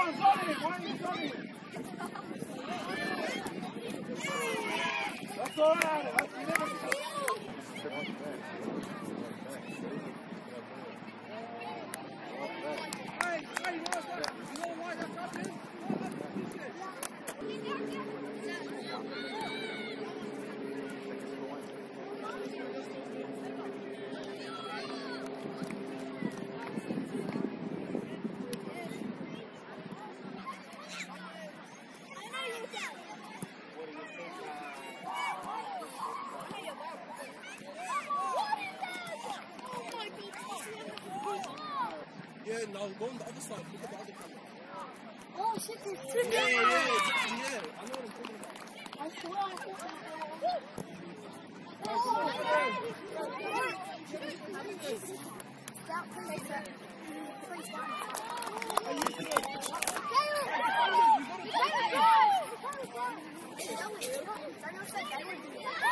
That's all right. Yeah, no, go on the other side. Look at the other camera. Oh shit, there's two. Yeah. I know what I'm talking about. I swear I thought that place that freeze